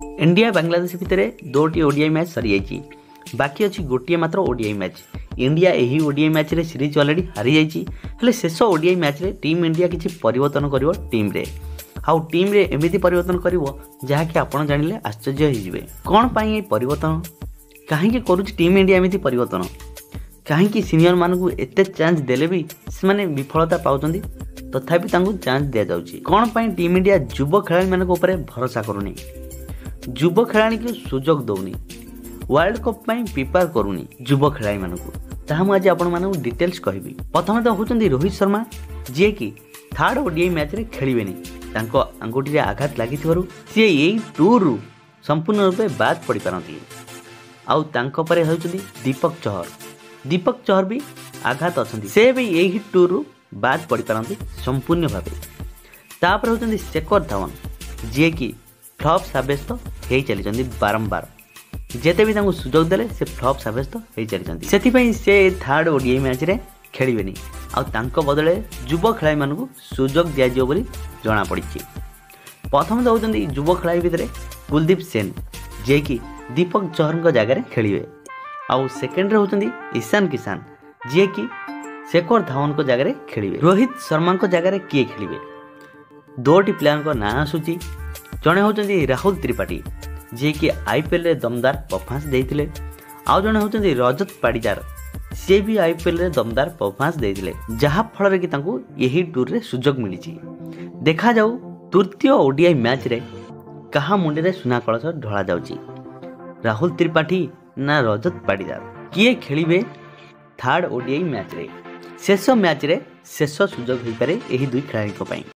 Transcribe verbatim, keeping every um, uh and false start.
India Bangladesh भितर Doddi ODI match सरी जाइए, बाकी अच्छी गोटे मात्र ओडीआई मैच। इंडिया यही ओडीआई मैच रे सीरीज ऑलरेडी हारी जाइए, हेले शेष ओडीआई मैच रे टीम इंडिया किसी परिवर्तन करिवो टीम रे। आउ टीम रे एमिति परिवर्तन करिवो जहाँकि आपण जानिले आश्चर्य होइजिबे। कोन पई परिवर्तन काहेकि करूछि टीम इंडिया एमिति परिवर्तन, काहेकि सीनियर मानकु एते चांस देले भी से माने विफलता पाउछन्ती, तथापि तांकु चांस दिया जाउछि। कोन पई टीम इंडिया युवा खेलाड़ी मानक ऊपर भरोसा करूनी, युवा खेलाड़ी को सुजोग दौनी, वर्ल्ड कप पई प्रिपेयर करूनी युवा खेलाड़ी मानकु। ताहा मु आज आपण मानकु डिटेल्स कहबी। प्रथम तो होचन्ती रोहित शर्मा, जे कि थर्ड ओडीआई मैच रे खेलिबेनी। तांको अंगुठी रे आघात लागिथिबारु से एई टूर रु संपूर्ण रूपे बाद पड़ी पारंती। आउ तांको परे होचन्ती दीपक चहर। दीपक चहर भी आघात अछन्ती, से भी एही टूर रु बाद पड़ी पारंती संपूर्ण भाबे। तापर होचन्ती शेखर धवन, जे कि फ्लॉप साब्यस्त हो चली बारंबार, जेते भी तांको सुजोग देले से फ्लॉप साब्यस्त हो चली। सेथिपई से थर्ड ओडीआई मैच रे खेलिबेनी। आ तांको बदले युवा खेलाड़ी मानकु सुजोग दिया जियो बोली जणा पड़िछि। प्रथम तो होचन्ती युवा खेलाड़ी भितर कुलदीप सेन, जे कि दीपक चहर जगह रे खेलिबे। आउ सेकेंड रे होचन्ती ईशान किसान, जे कि शेखर धवन को जगह रे खेलिबे। रोहित शर्मा को जगह रे किए खेलिबे? दोटी प्लेयर को नाम आसुची। जड़े होचन्ती राहुल त्रिपाठी, जे कि आईपीएल रे दमदार परफॉर्मेंस देइथिले। आउ जड़े होचन्ती रजत पाटीदार, से भी आईपीएल रे दमदार परफॉर्मेंस देइथिले, जहा फल कि तांकु यही टूर रे सुजोग मिलिछि। देखा जाऊ तृतीय ओडीआई मैच रे कहा मुंडे रे सुना कलश ढला जाउछि, राहुल त्रिपाठी ना रजत पाटीदार। किए खेलिबे थर्ड ओडीआई मैच रे? शेष मैच रे शेष सुजोग होई पारे एही दुई खेलाड़ी को पई।